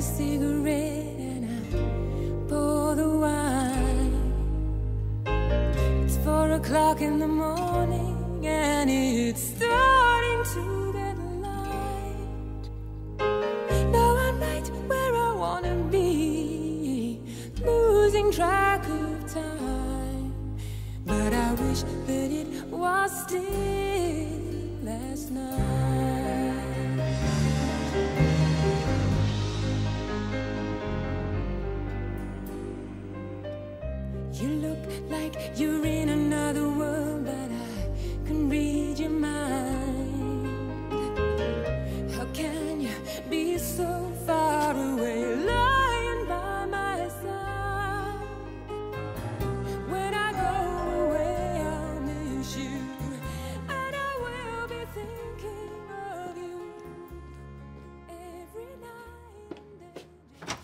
cigarette and I pour the wine. It's 4 o'clock in the morning and it's starting to get light. Now I'm right where I wanna be, losing track of time. But I wish that it was still last night. You look like you're in another world, but I can read your mind. How can you be so far away, lying by my side? When I go away, I'll miss you, and I will be thinking of you every night and day.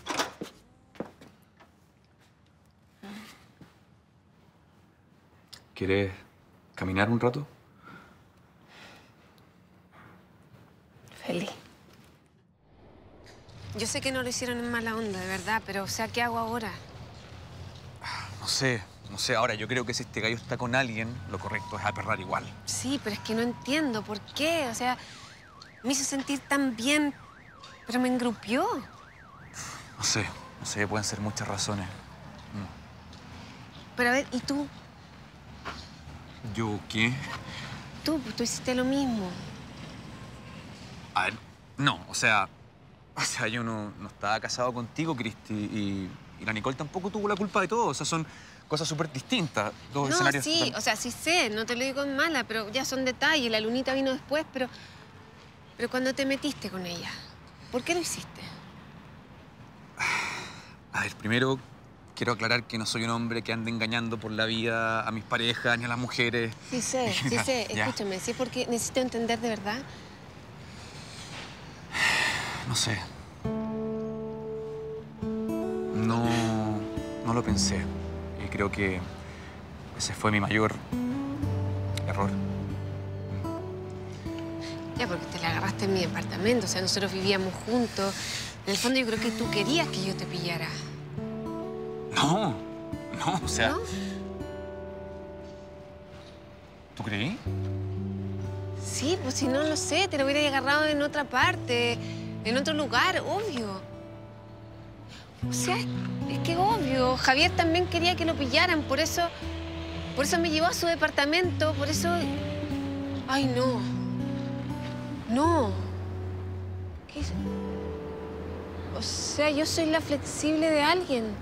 ¿Quieres caminar un rato? Feliz. Yo sé que no lo hicieron en mala onda, de verdad, pero, o sea, ¿qué hago ahora? No sé. Ahora, yo creo que si este gallo está con alguien, lo correcto es aperrar igual. Sí, pero es que no entiendo por qué. O sea, me hizo sentir tan bien, pero me engrupió. No sé, pueden ser muchas razones. Pero a ver, ¿y tú? ¿Yo qué? Pues tú hiciste lo mismo. A ver, no, o sea, yo no estaba casado contigo, Cristi, y la Nicole tampoco tuvo la culpa de todo. O sea, son cosas súper distintas, dos No, escenarios sí, total... o sea, sí sé, no te lo digo en mala, pero ya son detalles. La lunita vino después, pero cuando te metiste con ella, ¿por qué lo hiciste? A ver, primero quiero aclarar que no soy un hombre que ande engañando por la vida a mis parejas ni a las mujeres. Sí sé, Ya. escúchame, sí, porque necesito entender de verdad. No sé. No lo pensé. Y creo que ese fue mi mayor error. Ya, porque te la agarraste en mi departamento, o sea, nosotros vivíamos juntos. En el fondo yo creo que tú querías que yo te pillara. No, o sea... ¿No? ¿Tú creí? Sí, pues si no lo sé, te lo hubiera agarrado en otra parte, en otro lugar, obvio. O sea, es que obvio. Javier también quería que lo pillaran, por eso me llevó a su departamento, por eso... Ay, no. No. ¿Qué es? O sea, yo soy la flexible de alguien.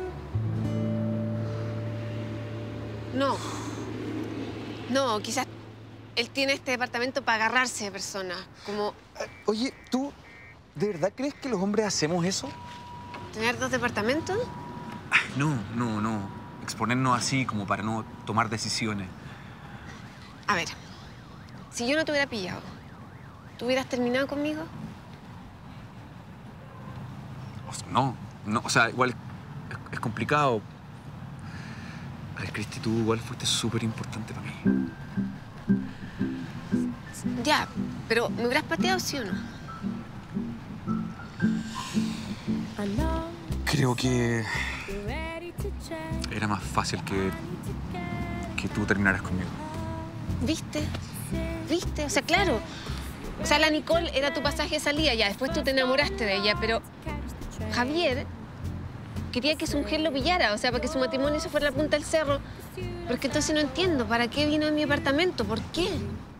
No, quizás él tiene este departamento para agarrarse de personas, como Oye, ¿tú de verdad crees que los hombres hacemos eso? tener 2 departamentos. No. Exponernos así como para no tomar decisiones. A ver, si yo no te hubiera pillado, ¿tú hubieras terminado conmigo? No, o sea, igual es complicado. A ver, Cristi, tú igual fuiste súper importante para mí. Ya, pero ¿me hubieras pateado, sí o no? Creo que era más fácil que tú terminaras conmigo. ¿Viste? O sea, claro. O sea, la Nicole era tu pasaje de salida ya. Después tú te enamoraste de ella, pero Javier quería que su mujer lo pillara. O sea, para que su matrimonio se fuera a la punta del cerro. Pero es que entonces no entiendo. ¿Para qué vino a mi apartamento? ¿Por qué?